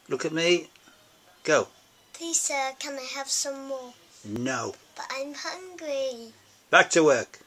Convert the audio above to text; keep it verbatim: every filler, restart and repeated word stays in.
Look at me. Go. Please, sir, can I have some more? No. But I'm hungry. Back to work.